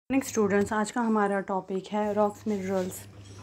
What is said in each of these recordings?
Next students, आज का हमारा टॉपिक है rocks minerals.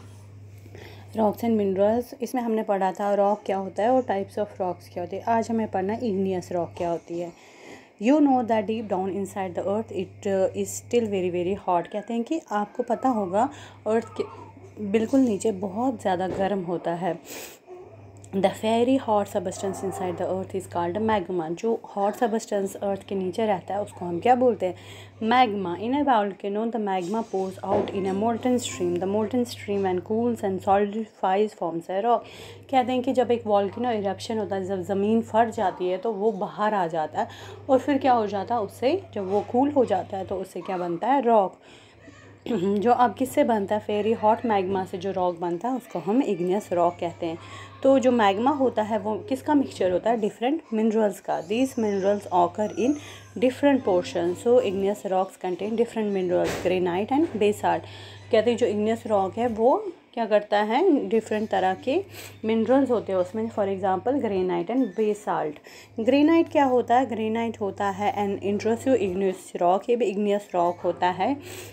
Rocks and minerals, इसमें हमने पढ़ा था रॉक क्या होता है और टाइप्स ऑफ रॉक्स क्या होते हैं। आज हमें पढ़ना इग्नियस रॉक क्या होती है। You know that deep down inside the earth it is still very very hot. कहते हैं कि आपको पता होगा अर्थ के बिल्कुल नीचे बहुत ज़्यादा गर्म होता है। The very hot substance inside the earth is called magma. जो हॉट सबस्टेंस अर्थ के नीचे रहता है उसको हम क्या बोलते हैं? Magma. In a volcano the magma pours out in a molten stream. The molten stream and cools and solidifies forms a rock. कहते हैं कि जब एक वोल्केनो इरप्शन होता है, जब ज़मीन फट जाती है तो वो बाहर आ जाता है और फिर क्या हो जाता है, उससे जब वो कूल हो जाता है तो उससे क्या बनता है? रॉक। जो अब किससे बनता है? फेरी हॉट मैग्मा से जो रॉक बनता है उसको हम इग्नियस रॉक कहते हैं। तो जो मैग्मा होता है वो किसका मिक्सचर होता है? डिफरेंट मिनरल्स का। These minerals occur in different portion. So igneous rocks contain different minerals, granite and basalt. कहते हैं जो इग्नियस रॉक है वो क्या करता है? डिफरेंट तरह के मिनरल्स होते हैं उसमें। For example granite and basalt. Granite क्या होता है? ग्रेनाइट होता है एन इंट्रोसिव इग्नियस रॉक। ये भी इग्नियस रॉक होता है।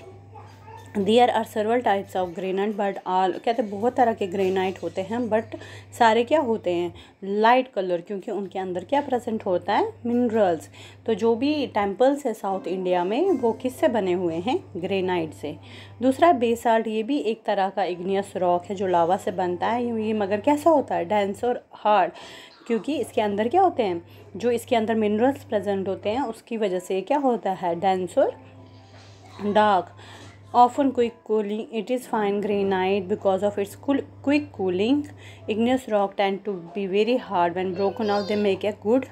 There are several types of granite but all, कहते हैं बहुत तरह के ग्रेनाइट होते हैं बट सारे क्या होते हैं? लाइट कलर, क्योंकि उनके अंदर क्या प्रेजेंट होता है? मिनरल्स। तो जो भी टेम्पल्स है साउथ इंडिया में वो किससे बने हुए हैं? ग्रेनाइट से। दूसरा बेसाल्ट, ये भी एक तरह का इग्नियस रॉक है जो लावा से बनता है। ये मगर कैसा होता है? डेंस और हार्ड, क्योंकि इसके अंदर क्या होते हैं? जो इसके अंदर मिनरल्स प्रेजेंट होते हैं उसकी वजह से क्या होता है? डेंस और dark. Often quick cooling, it is fine granite because of its quick cooling. Igneous rock tend to be very hard when broken out. They make a good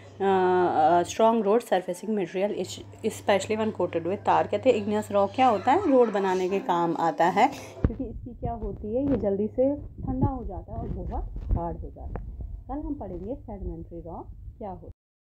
strong road surfacing material, especially when coated with tar. कहते हैं igneous rock क्या होता है? Road बनाने के काम आता है, क्योंकि इसकी क्या होती है? ये जल्दी से ठंडा हो जाता है और बहुत हार्ड हो जाता है। कल हम पढ़ेंगे सेडिमेंट्री रॉक क्या होता है।